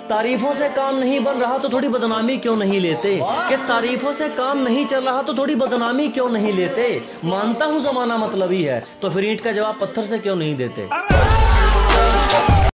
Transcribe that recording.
तारीफों से काम नहीं बन रहा तो थोड़ी बदनामी क्यों नहीं लेते, कि तारीफों से काम नहीं चल रहा तो थोड़ी बदनामी क्यों नहीं लेते। मानता हूँ जमाना मतलबी है, तो फिर ईंट का जवाब पत्थर से क्यों नहीं देते।